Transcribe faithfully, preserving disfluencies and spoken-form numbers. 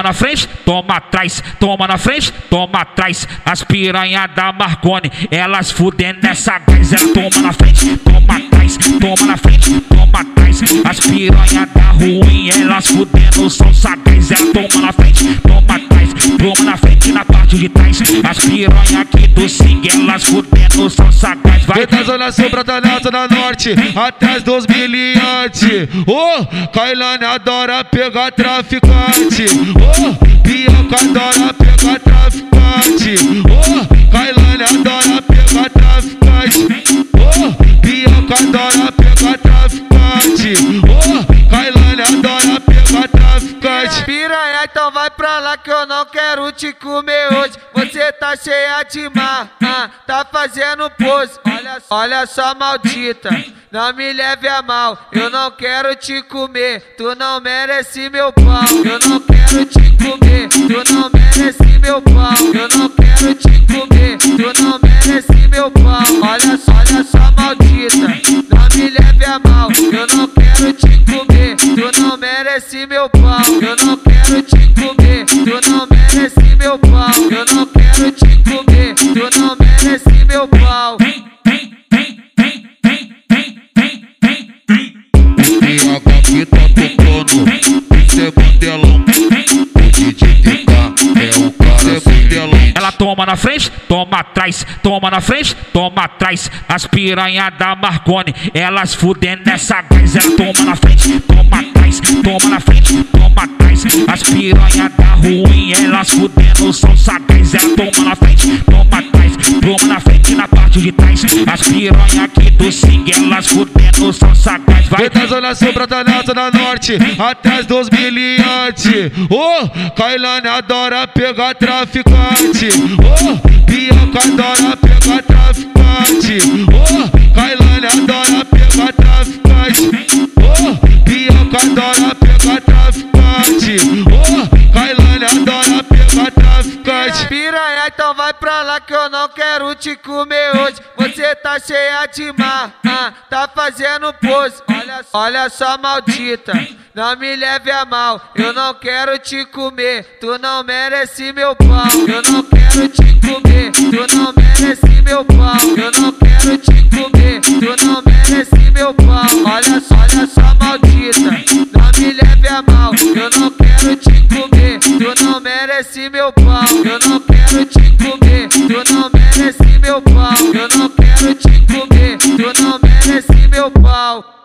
toma na frente, toma atrás, toma na frente, toma atrás. As piranha da Marconi, elas fudendo nessa gás. Ela toma na frente, toma atrás, toma na frente, toma atrás. As piranha da ruim, elas fudendo são sagaz. Ela toma na frente, toma atrás, toma na frente na parte de trás. As piranha aqui do Sing, elas fudendo são sagaz. Vai da zona sul pra na zona norte, até as dos miliantes. Oh, Kailane adora pegar traficante. Oh, Bianca adora pegar traficante. Oh, Kailane adora pegar traficante. Oh, Bianca adora pegar traficante. Oh, Kailane adora pegar traficante. Piranha, então vai pra lá que eu não quero te comer hoje. Você tá cheia de mar, ah, tá fazendo pose. Olha, olha só, maldita, não me leve a mal. Eu não quero te comer, tu não merece meu pau. Eu não quero te comer, tu não merece meu pau. Eu não quero te comer, tu não merece meu pau. Olha só, olha só, maldita, não me leve a mal. Eu não quero te comer, tu não merece meu pau. Eu não quero te comer, tu não merece meu pau. Eu não quero te comer, tu não merece meu pau. O H que tá tocando, isso é bandelão. O D J T K é o cara sem telão. Ela toma na frente, toma atrás, toma na frente, toma atrás. As piranha da Marconi, elas fudendo nessa gás. Ela toma na frente, toma atrás, toma na frente, toma atrás. As piranha da ruim, elas fudendo são sagaz. Ela toma na frente, toma atrás, toma na frente na parte de trás. As piranha aqui do Sing, elas fudendo são sagaz. Vai da zona sul pra na zona norte, até as dos miliantes. Oh, Kailane adora pegar traficante. Oh, Bianca adora pegar traficante. Oh, Kailane adora pegar traficante. Oh, Bianca adora pegar traficante. Oh, Kailane adora pegar traficante. Piranha, então vai pra lá que eu não quero te comer hoje. Você tá cheia de mar, ah, tá fazendo pose. Olha, olha só, maldita, não me leve a mal. Eu não quero te comer, tu não merece meu pau. Eu não quero te comer, tu não merece meu pau. Eu não quero te comer, tu não merece meu pau. Olha só, olha só, maldita, não me leve a mal. Eu não quero te comer, tu não merece meu pau. Eu não quero te comer, tu não merece meu pau. Eu não quero te comer, tu não merece meu pau.